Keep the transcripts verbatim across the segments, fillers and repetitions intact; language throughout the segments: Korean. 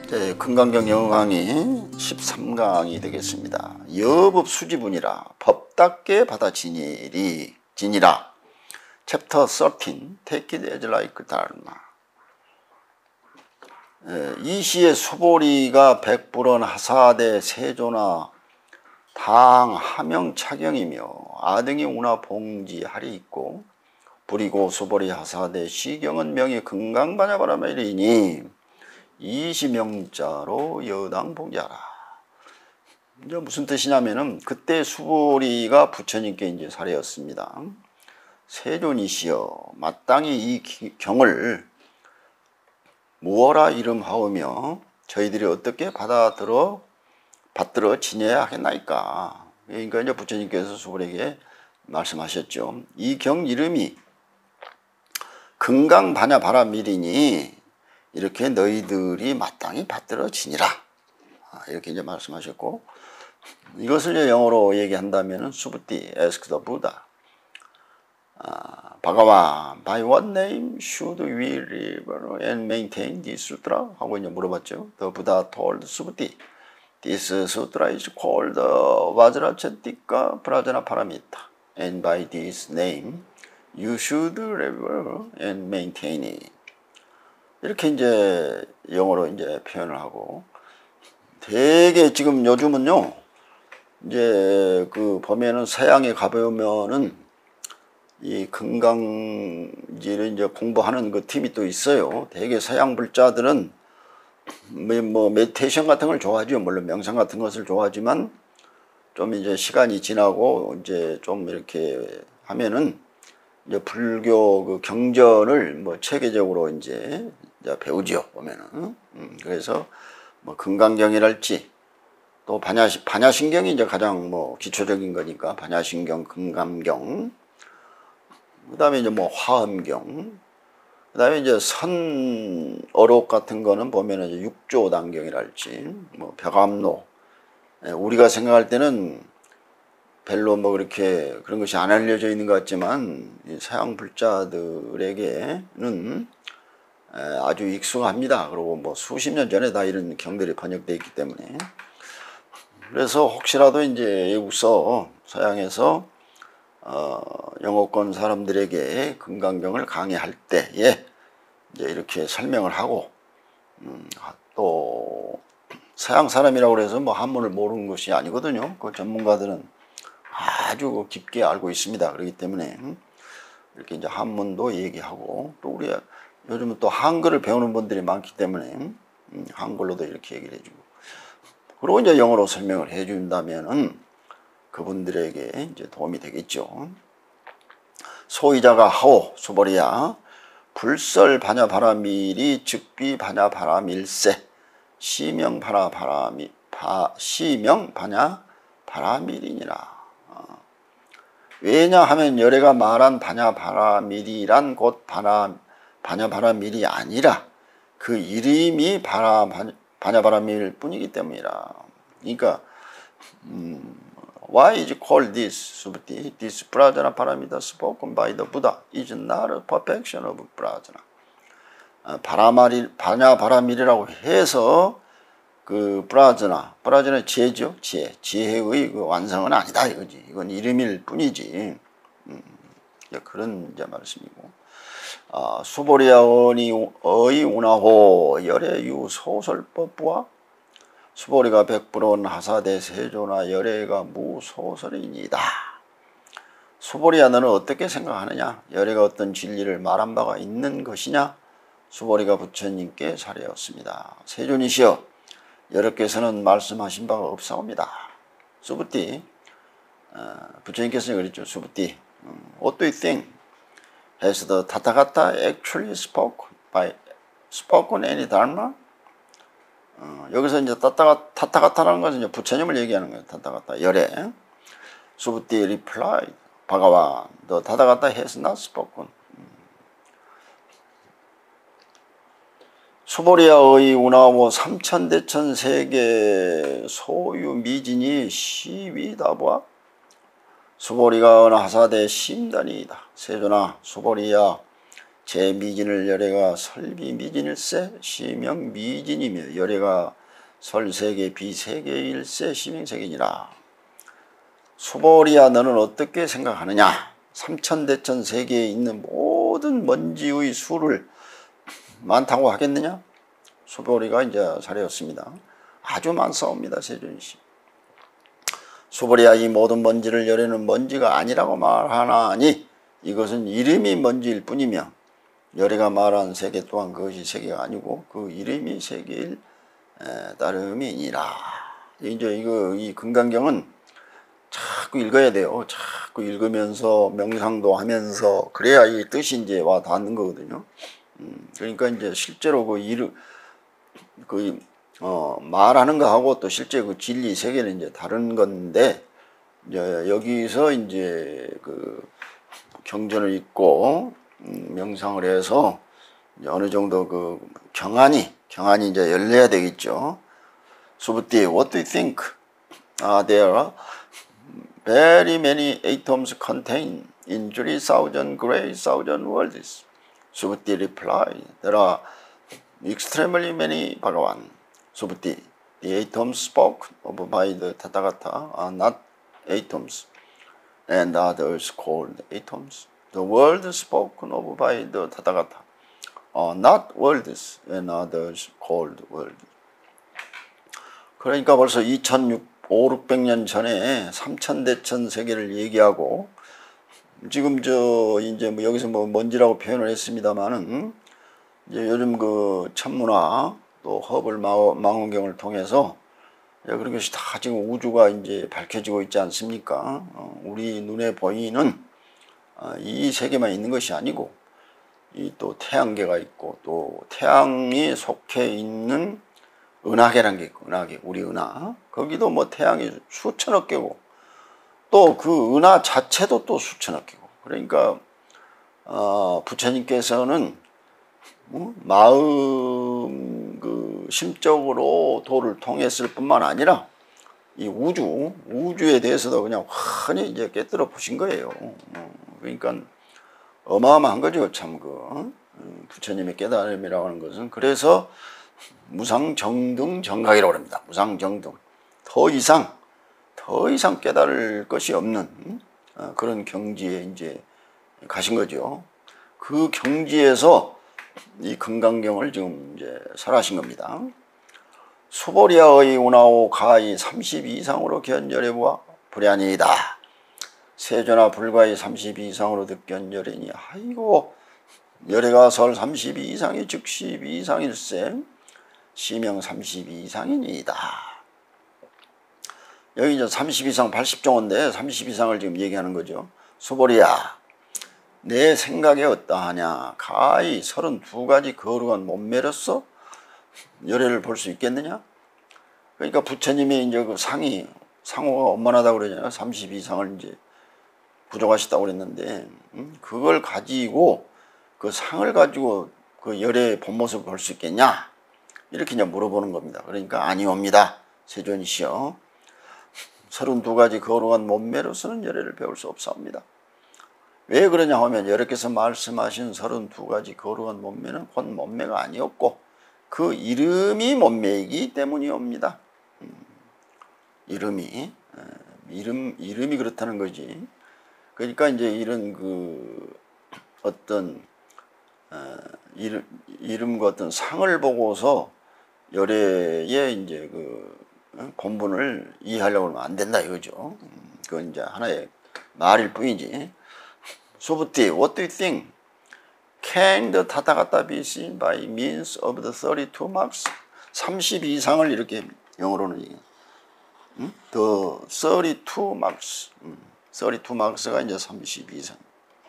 네, 금강경 영어 강의 십삼 강이 되겠습니다. 여법 수지분이라 법답게 받아지니리 지니라. 챕터 십삼 Take it as like dharma. 이 시의 수보리가 백불원 하사대 세조나 당 하명 차경이며 아등이 운하 봉지하리 있고 부리고 수보리 하사대 시경은 명의 금강반야바라메리니 이시명자로 여당 봉자라. 이제 무슨 뜻이냐면은 그때 수보리가 부처님께 이제 사례였습니다. 세존이시여 마땅히 이 경을 무어라 이름하오며 저희들이 어떻게 받아들어 받들어 지내야 하겠나이까. 그러니까 이제 부처님께서 수보리에게 말씀하셨죠. 이 경 이름이 금강반야바라밀이니 이렇게 너희들이 마땅히 받들어 지니라. 이렇게 이제 말씀하셨고, 이것을 이제 영어로 얘기한다면은 수부띠 ask the Buddha. 아, 바가와 by what name should we live and maintain this sutra? 하고 이제 물어봤죠. The Buddha told 수부띠 this sutra is called Vajrachatika Prajna Paramita, and by this name you should live and maintain it. 이렇게 이제 영어로 이제 표현을 하고, 되게 지금 요즘은요, 이제 그 보면은 서양에 가보면은 이 금강지를 이제 공부하는 그 팀이 또 있어요. 되게 서양 불자들은 뭐, 뭐 메디테이션 같은 걸 좋아하죠. 물론 명상 같은 것을 좋아하지만 좀 이제 시간이 지나고 이제 좀 이렇게 하면은 이제 불교 그 경전을 뭐 체계적으로 이제 배우죠, 보면은. 음, 그래서 뭐 금강경이랄지 또 반야, 반야신경이 이제 가장 뭐 기초적인 거니까 반야신경, 금강경, 그 다음에 이제 뭐 화엄경, 그 다음에 이제 선어록 같은 거는 보면은 이제 육조단경이랄지 뭐 벽암로. 우리가 생각할 때는 별로 뭐 그렇게 그런 것이 안 알려져 있는 것 같지만 서양 불자들에게는 아주 익숙합니다. 그리고 뭐 수십 년 전에 다 이런 경들이 번역되어 있기 때문에. 그래서 혹시라도 이제 외국서 서양에서 어, 영어권 사람들에게 금강경을 강의할 때에 이제 이렇게 설명을 하고, 음, 또 서양 사람이라고 해서 뭐 한문을 모르는 것이 아니거든요. 그 전문가들은 아주 깊게 알고 있습니다. 그렇기 때문에 이렇게 이제 한문도 얘기하고, 또 우리 요즘은 또 한글을 배우는 분들이 많기 때문에 한글로도 이렇게 얘기를 해주고, 그리고 이제 영어로 설명을 해준다면은 그분들에게 이제 도움이 되겠죠. 소이자가 하오 수보리야 불설 반야바라밀이 즉비 반야바라밀세 시명 반야바라밀 바 시명 반야바라밀이니라. 왜냐하면 열애가 말한 반야바라밀이란 곧 바라, 반야바라밀이 아니라 그 이름이 바라, 반야바라밀 뿐이기 때문이라. 그러니까 음, why is called this subhuti? This prajna paramita spoken by the Buddha is not a perfection of prajna. 바라마리, 반야바라밀이라고 해서 그 프라즈나, 프라즈는 지혜죠. 지혜. 지혜의 그 완성은 아니다 이거지. 이건 이름일 뿐이지. 음, 그런 이제 말씀이고. 아, 수보리야언이 어이 운하호 열애유 소설법부와 수보리가 백불원 하사대 세조나 열애가 무소설이니다. 수보리야 너는 어떻게 생각하느냐? 열애가 어떤 진리를 말한 바가 있는 것이냐? 수보리가 부처님께 사례였습니다. 세존이시여 여러께서는 말씀하신 바가 없사옵니다. 수부띠, 어, 부처님께서 그랬죠. 수부띠, 음, What do you think? Has the Tathagata actually spoke by spoken any dharma? 어, 여기서 이제 타타가, 타타가타라는 것은 이제 부처님을 얘기하는 거예요. 타타가타 열애. 수부띠 replied, 바가와 the Tathagata has not spoken. 수보리야의 운하모 삼천대천 세계 소유 미진이 시위다보아 수보리가 어느 하사대 심단이다. 세존아 수보리야 제 미진을 열애가 설비 미진일세 시명 미진이며 열애가 설세계 비세계일세 시명세계니라. 수보리야 너는 어떻게 생각하느냐. 삼천대천 세계에 있는 모든 먼지의 수를 많다고 하겠느냐. 수보리가 이제 잘했습니다. 아주 많사옵니다. 세존이시. 수보리야 이 모든 먼지를 열애는 먼지가 아니라고 말하나니 이것은 이름이 먼지일 뿐이며 열애가 말한 세계 또한 그것이 세계가 아니고 그 이름이 세계일 따름이니라. 이제 이거 이 금강경은 자꾸 읽어야 돼요. 자꾸 읽으면서 명상도 하면서 그래야 이 뜻이 이제 와 닿는 거거든요. 음, 그러니까 이제 실제로 그 이름 그 어, 말하는 거하고 또 실제 그 진리 세계는 이제 다른 건데 이제 여기서 이제 그 경전을 읽고 음, 명상을 해서 이제 어느 정도 그 경안이 경안이 이제 열려야 되겠죠. 수부띠, what do you think? Uh, there are very many atoms contained in three thousand great thousand worlds. Subhuti replied, there are extremely many Bhagavan. Subhuti, the atoms spoken of by the Tathagata are not atoms, and others called atoms. The world spoken of by the Tathagata are not worlds, and others called worlds. 그러니까 벌써 이천오백 년 전에 삼천대천 세계를 얘기하고 지금 저 이제 뭐 여기서 뭐 먼지라고 표현을 했습니다만은 이제 요즘 그 천문학 또 허블 망원경을 통해서 그런 것이 다 지금 우주가 이제 밝혀지고 있지 않습니까? 어, 우리 눈에 보이는 어, 이 세계만 있는 것이 아니고 이 또 태양계가 있고 또 태양이 속해 있는 은하계라는 게 있고 은하계 우리 은하 거기도 뭐 태양이 수천억 개고 또 그 은하 자체도 또 수천억 개고 그러니까 어, 부처님께서는 뭐 마음 그 심적으로 도를 통했을 뿐만 아니라 이 우주 우주에 대해서도 그냥 환히 이제 깨뜨려 보신 거예요. 어, 그러니까 어마어마한 거죠. 참 그 부처님의 깨달음이라고 하는 것은. 그래서 무상정등 정각이라고 합니다. 무상정등. 더 이상, 더 이상 깨달을 것이 없는 그런 경지에 이제 가신 거죠. 그 경지에서 이 금강경을 지금 이제 설하신 겁니다. 수보리아의 운하오 가히 삼십 이상으로 견절해보아 불야니이다. 세조나 불가히 삼십 이상으로 득견절이니 아이고 열애가 설 삼십 이상이 즉십 이상일세 시명 삼십 이상이니이다. 여기 이제 삼십 이상 팔십 종인데 삼십 이상을 지금 얘기하는 거죠. 수보리야 내 생각에 어떠하냐. 가히 서른두 가지 거룩한 몸매로서 열애를 볼 수 있겠느냐. 그러니까 부처님이 이제 그 상이 상호가 원만하다고 그러잖아요. 삼십 이상을 이제 부족하시다고 그랬는데 음? 그걸 가지고 그 상을 가지고 그 열애의 본 모습을 볼 수 있겠냐 이렇게 이제 물어보는 겁니다. 그러니까 아니옵니다. 세존이시여 서른두 가지 거룩한 몸매로서는 열애를 배울 수 없사옵니다. 왜 그러냐 하면 여러께서 말씀하신 서른두 가지 거룩한 몸매는 곧 몸매가 아니었고 그 이름이 몸매이기 때문이옵니다. 음, 이름이 에, 이름 이름이 그렇다는 거지. 그러니까 이제 이런 그 어떤 어, 이름 이름과 어떤 상을 보고서 열애의 이제 그 본분을 이해하려고 하면 안 된다 이거죠. 음, 그건 이제 하나의 말일 뿐이지. 수부띠, what do you think? Can the Tathagata be seen by means of the thirty-two marks? 삼십 이상을 이렇게 영어로는 음? The thirty-two marks. 음, thirty-two marks가 이제 삼십 이상.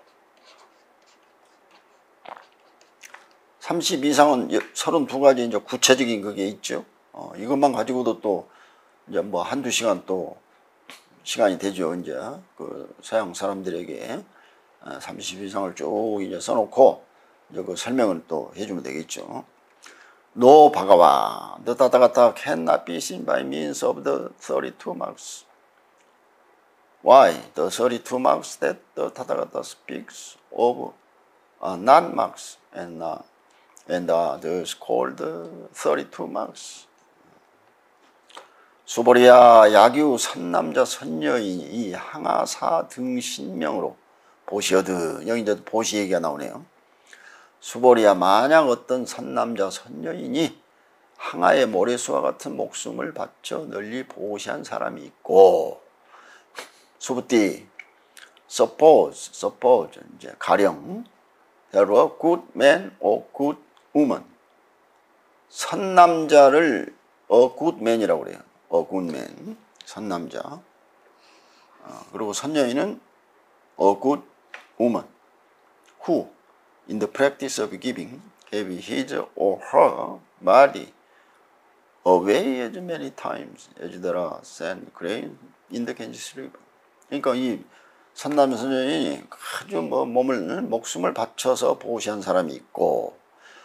삼십 이상은 서른두 가지 이제 구체적인 그게 있죠. 어, 이것만 가지고도 또 이제 뭐 한두 시간 또 시간이 되죠. 이제 그 서양 사람들에게 삼십 이상을 쭉 이제 써놓고 이제 그 설명을 또 해주면 되겠죠. No Bhagava, the Tathagata cannot be seen by means of the thirty-two marks. Why? The thirty-two marks that the Tathagata speaks of uh, nine marks and uh, and uh, the scored thirty-two marks. 수보리아 야규 선남자 선여인 이 항아사 등 신명으로 보시어드. 여기 이제 보시 얘기가 나오네요. 수보리아 만약 어떤 선남자 선여인이 항아의 모래수와 같은 목숨을 바쳐 널리 보시한 사람이 있고, 수부띠 suppose suppose 이제 가령 there were good men or good women. 선남자를 a good man이라고 그래요. a good man 선남자. 어, 그리고 선여인은 a good woman who in the practice of giving gave his or her body away as many times as there are sand grains in the Ganges River. 그러니까 이 선남 선여인이 아주 뭐 몸을 목숨을 바쳐서 보시한 사람이 있고,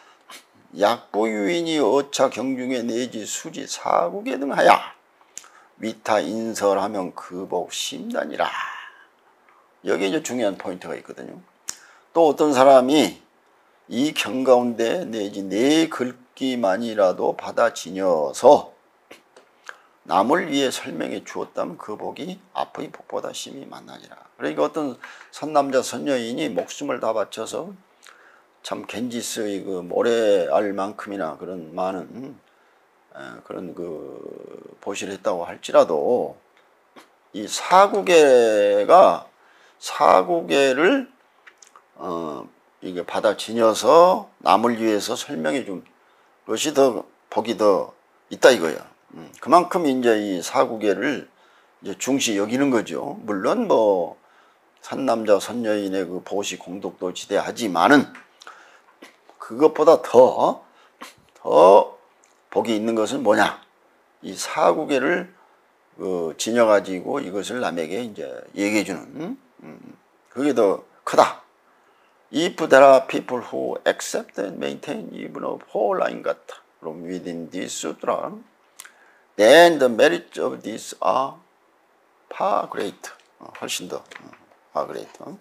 약부유인이 어차 경중에 내지 수지 사국에 등하여 위타 인설하면 그복 심단이라. 여기에 이제 중요한 포인트가 있거든요. 또 어떤 사람이 이 경 가운데 내지 내 글귀만이라도 받아 지녀서 남을 위해 설명해 주었다면 그 복이 앞의 복보다 심히 만나니라. 그러니까 어떤 선남자 선여인이 목숨을 다 바쳐서 참 겐지스의 그 모래알만큼이나 그런 많은 그런 그 보시를 했다고 할지라도 이 사구계가 사구계를 어 이게 받아 지녀서 남을 위해서 설명해 준 것이 더 복이 더 있다 이거야. 음, 그만큼 이제 이 사구계를 이제 중시 여기는 거죠. 물론 뭐 선남자 선여인의 그 보시 공덕도 지대하지만은 그것보다 더, 더 복이 있는 것은 뭐냐? 이 사구계를 그 지녀가지고 이것을 남에게 이제 얘기해주는, 음, 그게 더 크다. If there are people who accept and maintain even a poor line cut from within this sutra, then the merits of this are far great. 어, 훨씬 더, 어, far great. 어?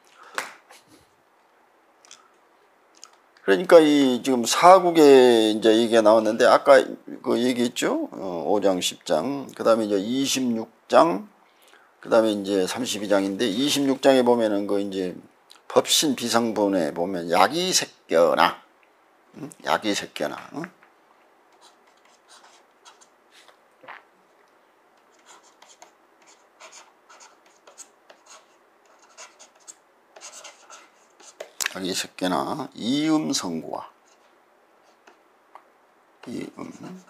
그러니까 이 지금 사국에 이제 얘기가 나왔는데 아까 그 얘기했죠. 어, 오 장, 십 장, 그 다음에 이제 이십육 장, 그 다음에 이제 삼십이 장인데 이십육 장에 보면은 그 이제 법신 비상분에 보면 약이 새겨나, 응? 약이 새겨나. 응? 약이 새겨나 이음 성구와 이음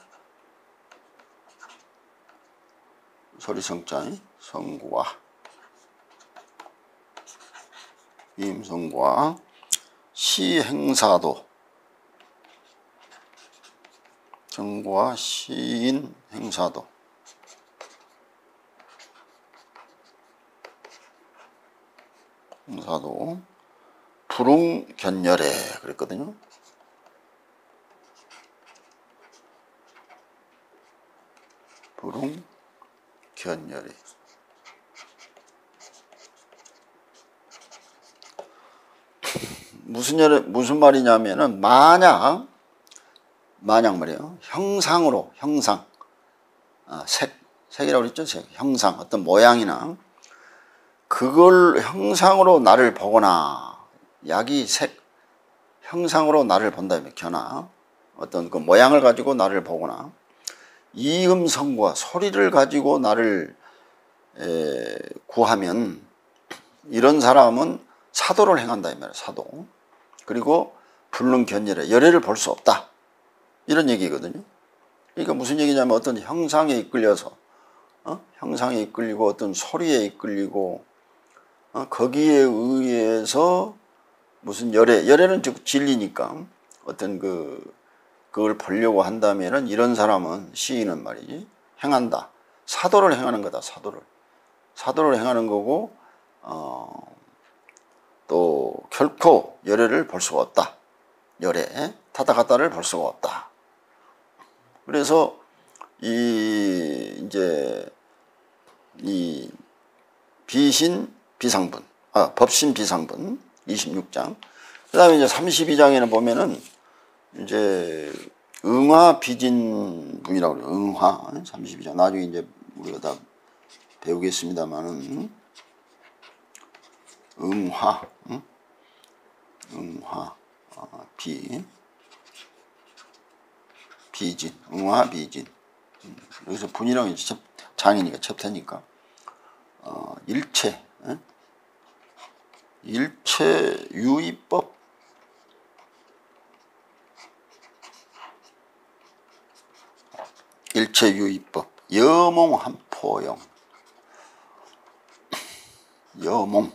소리성자의 성구와 이음 성구와 시행사도 정과 시인 행사도 행사도 불응견열에 그랬거든요. 불응견열에 무슨 열 무슨 말이냐면은 만약 만약 말이에요. 형상으로 형상 아, 색 색이라고 그랬죠. 색 형상 어떤 모양이나 그걸 형상으로 나를 보거나 약이 색 형상으로 나를 본다면 견나 어떤 그 모양을 가지고 나를 보거나 이음성과 소리를 가지고 나를 에, 구하면 이런 사람은 사도를 행한다 이 말이에요. 사도. 그리고 불능견열에 열애를 볼 수 없다 이런 얘기거든요. 그러니까 무슨 얘기냐면 어떤 형상에 이끌려서 어? 형상에 이끌리고 어떤 소리에 이끌리고 어? 거기에 의해서 무슨 열애 열애는 즉 진리니까 어떤 그 그걸 보려고 한다면은 이런 사람은 시인은 말이지 행한다 사도를 행하는 거다. 사도를 사도를 행하는 거고 어, 또 결코 열애를 볼 수가 없다. 열애 타다가다를 볼 수가 없다. 그래서 이 이제 이 비신 비상분 아 법신 비상분 이십육 장 그 다음에 이제 삼십이 장에는 보면은 이제 응화 비진분이라고 그래요. 응화. 삼십이 장. 나중에 이제 우리가 다 배우겠습니다만은, 응화. 응? 응화. 어, 비. 비진. 응화 비진. 여기서 분이라고 이제 첩, 장이니까 첩태니까. 어, 일체. 응? 일체 유의법. 일체유의법. 여몽한포용. 여몽.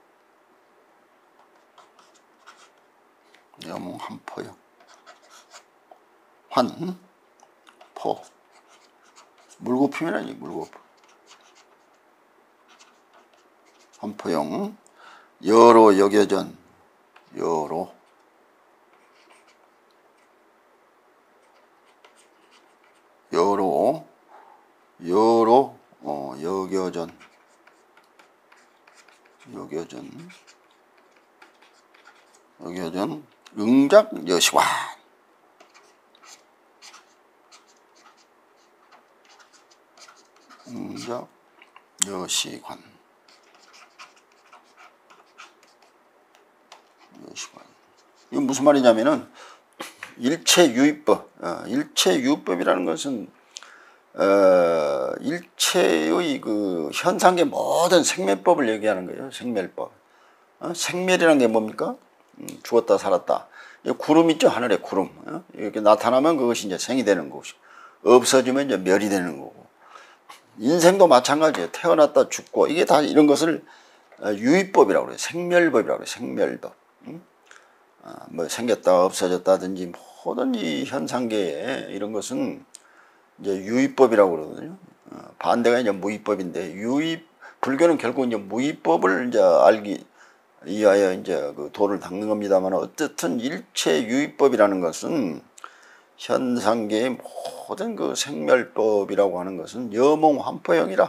여몽한포용. 환. 포. 물고품이라니, 물고품. 한포용. 여로 역여전. 여로. 여로. 여로. 어, 역여전. 역여전. 역여전. 응작 여시관. 응작 여시관. 여시관. 이건 무슨 말이냐면은 일체유의법. 어, 일체유의법이라는 것은 어, 일체의 그 현상계 모든 생멸법을 얘기하는 거예요. 생멸법. 어? 생멸이라는 게 뭡니까? 음, 죽었다 살았다. 구름 있죠, 하늘에 구름. 어? 이렇게 나타나면 그것이 이제 생이 되는 것이고, 없어지면 이제 멸이 되는 거고. 인생도 마찬가지예요. 태어났다 죽고, 이게 다 이런 것을 유의법이라고 그래요. 생멸법이라고 그래요. 생멸법. 음? 어, 뭐 생겼다 없어졌다든지 모든 이 현상계에 이런 것은 이제 유의법이라고 그러거든요. 어, 반대가 이제 무의법인데, 유의, 불교는 결국 이제 무의법을 이제 알기 위하여 이제 그 도를 닦는 겁니다만, 어쨌든 일체 유의법이라는 것은 현상계의 모든 그 생멸법이라고 하는 것은 여몽환포형이라.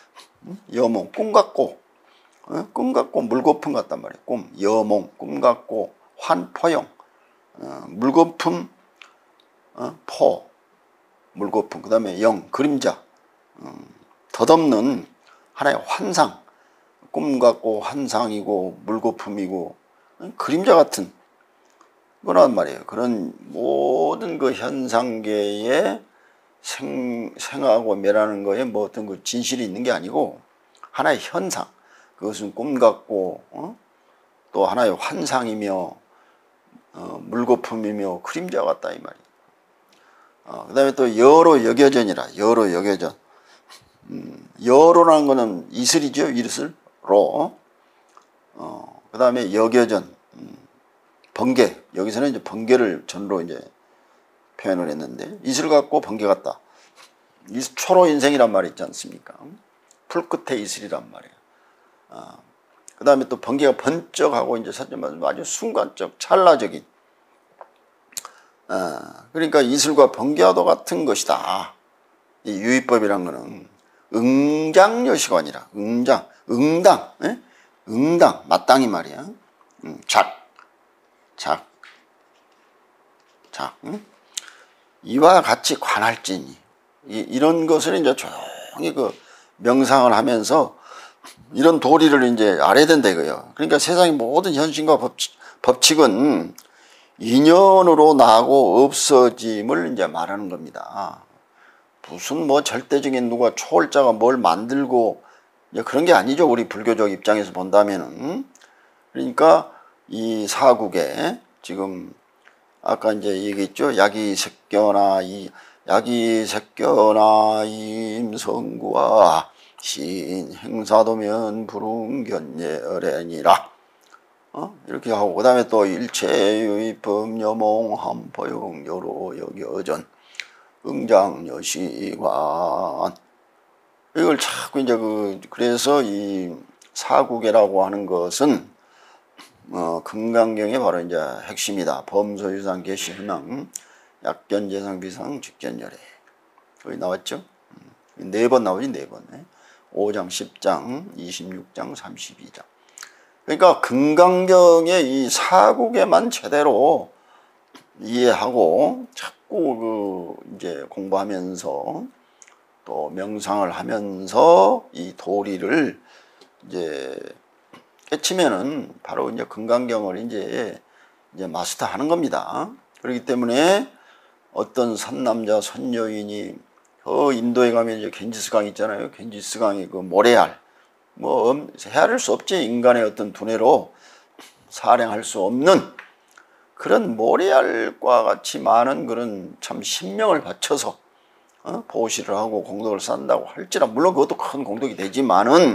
여몽, 꿈 같고, 어? 꿈 같고 물거품 같단 말이에요. 꿈, 여몽, 꿈 같고, 환포형, 어, 물거품, 어? 포, 물거품, 그 다음에 영, 그림자, 음, 덧없는 하나의 환상, 꿈 같고 환상이고 물거품이고 그림자 같은 거란 말이에요. 그런 모든 그 현상계에 생, 생하고 멸하는 거에 뭐 어떤 그 진실이 있는 게 아니고 하나의 현상, 그것은 꿈 같고 어? 또 하나의 환상이며 어, 물거품이며 그림자 같다 이 말이에요. 어, 그 다음에 또 여로 역여전이라. 여로 역여전. 음, 여로라는 거는 이슬이죠. 이슬. 로. 어, 그 다음에 역여전. 음, 번개. 여기서는 이제 번개를 전로 이제 표현을 했는데, 이슬 같고 번개 같다. 이슬, 초로 인생이란 말이 있지 않습니까? 풀 끝에 이슬이란 말이에요. 어, 그 다음에 또 번개가 번쩍하고 이제 아주 순간적, 찰나적인. 어, 그러니까 이슬과 번개와도 같은 것이다. 이 유의법이란 거는 응장여시관이라. 응장, 응당, 에? 응당, 마땅히 말이야. 음, 작, 작, 작. 응? 이와 같이 관할지니. 이, 이런 것을 이제 조용히 그 명상을 하면서 이런 도리를 이제 알아야 된다 이거예요. 그러니까 세상의 모든 현실과 법칙, 법칙은 인연으로 나고 없어짐을 이제 말하는 겁니다. 무슨 뭐 절대적인 누가 초월자가 뭘 만들고 이제 그런 게 아니죠. 우리 불교적 입장에서 본다면은. 그러니까 이 사국에 지금 아까 이제 얘기했죠. 야기색견아 이 야기색견아 임성구와 신 행사도면 불응견예어래니라. 어? 이렇게 하고, 그 다음에 또 일체유의법 여몽 한포용 여로 역여전 응장여시관. 이걸 자꾸 이제 그, 그래서 이 사국계라고 하는 것은, 어, 금강경의 바로 이제 핵심이다. 범소유상 개시현황, 약견재상 비상 직견열애. 거기 나왔죠? 네 번 나오지, 네 번. 오 장, 십 장, 이십육 장, 삼십이 장. 그러니까 금강경의 이 사국에만 제대로 이해하고 자꾸 그 이제 공부하면서 또 명상을 하면서 이 도리를 이제 깨치면은 바로 이제 금강경을 이제 이제 마스터하는 겁니다. 그렇기 때문에 어떤 선남자 선여인이 어 인도에 가면 이제 겐지스강 있잖아요. 겐지스강이 그 모래알 뭐 헤아릴 수 없지. 인간의 어떤 두뇌로 사량할 수 없는 그런 모래알과 같이 많은 그런 참 신명을 바쳐서 어? 보시를 하고 공덕을 쌓는다고 할지라 물론 그것도 큰 공덕이 되지만은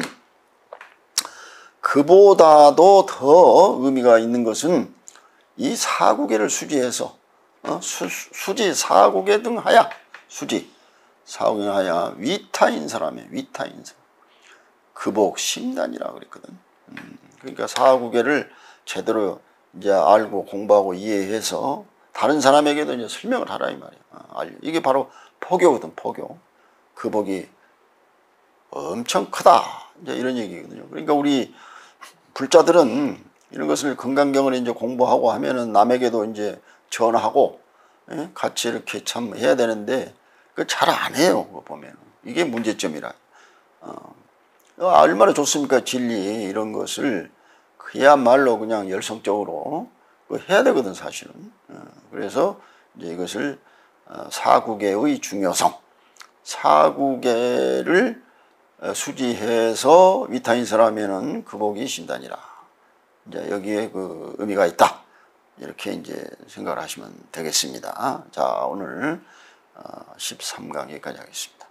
그보다도 더 의미가 있는 것은 이 사구계를 수지해서 어? 수, 수지 사구계 등 하야 수지 사구계 하야 위타인 사람의 위타인 사람 그복 심단이라 그랬거든. 음, 그러니까 사구계를 제대로 이제 알고 공부하고 이해해서 다른 사람에게도 이제 설명을 하라 이 말이야. 어, 이게 바로 포교거든, 포교. 그 복이 엄청 크다. 이제 이런 얘기거든요. 그러니까 우리 불자들은 이런 것을 금강경을 이제 공부하고 하면은 남에게도 이제 전하고 예? 같이 이렇게 참 해야 되는데 그 잘 안 해요. 그거 보면 이게 문제점이라. 어. 얼마나 좋습니까? 진리 이런 것을 그야말로 그냥 열성적으로 해야 되거든 사실은. 그래서 이제 이것을 사구계의 중요성, 사구계를 수지해서 위타인 사람에는 그 복이 신단이라. 이제 여기에 그 의미가 있다. 이렇게 이제 생각을 하시면 되겠습니다. 자, 오늘 십삼 강 여기까지 하겠습니다.